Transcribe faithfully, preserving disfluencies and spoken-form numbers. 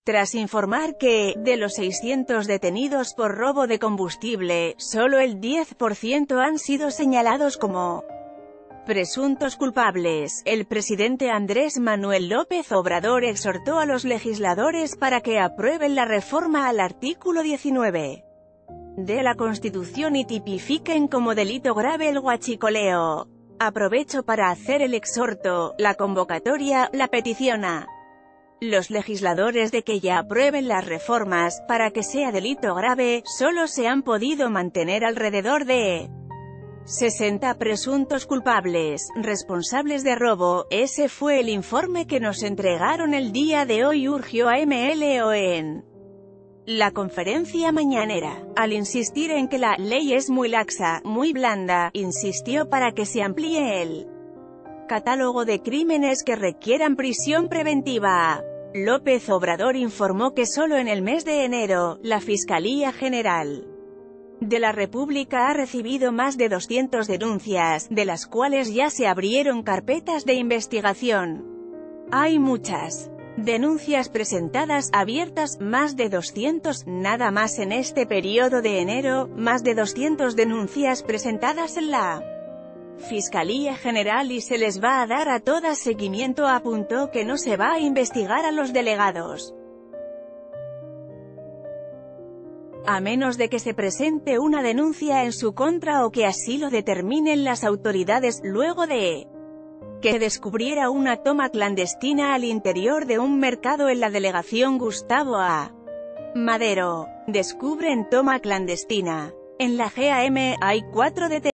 tras informar que, de los seiscientos detenidos por robo de combustible, solo el diez por ciento han sido señalados como presuntos culpables. El presidente Andrés Manuel López Obrador exhortó a los legisladores para que aprueben la reforma al artículo diecinueve de la Constitución y tipifiquen como delito grave el huachicoleo. Aprovecho para hacer el exhorto, la convocatoria, la petición a los legisladores de que ya aprueben las reformas, para que sea delito grave. Solo se han podido mantener alrededor de sesenta presuntos culpables, responsables de robo. Ese fue el informe que nos entregaron el día de hoy, urgió a M L O en la conferencia mañanera. Al insistir en que la ley es muy laxa, muy blanda, insistió para que se amplíe el catálogo de crímenes que requieran prisión preventiva. López Obrador informó que solo en el mes de enero, la Fiscalía General de la República ha recibido más de doscientas denuncias, de las cuales ya se abrieron carpetas de investigación. Hay muchas denuncias presentadas, abiertas, más de doscientas, nada más en este periodo de enero, más de doscientas denuncias presentadas en la Fiscalía General y se les va a dar a todas seguimiento. Apuntó que no se va a investigar a los delegados, a menos de que se presente una denuncia en su contra o que así lo determinen las autoridades, luego de que descubriera una toma clandestina al interior de un mercado en la delegación Gustavo A. Madero. Descubren toma clandestina en la G A M, hay cuatro detenidos.